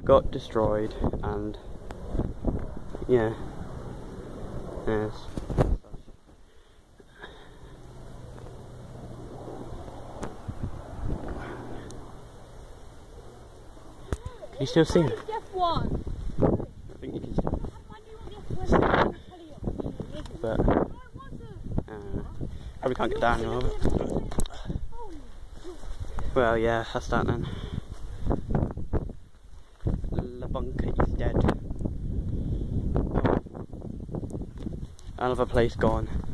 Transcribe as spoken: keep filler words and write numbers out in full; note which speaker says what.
Speaker 1: got destroyed, and yeah, yes. Can you still see it? I think you can still see it. But uh, probably can't get down over it. Well, yeah, that's that then. The bunker is dead. Another place gone.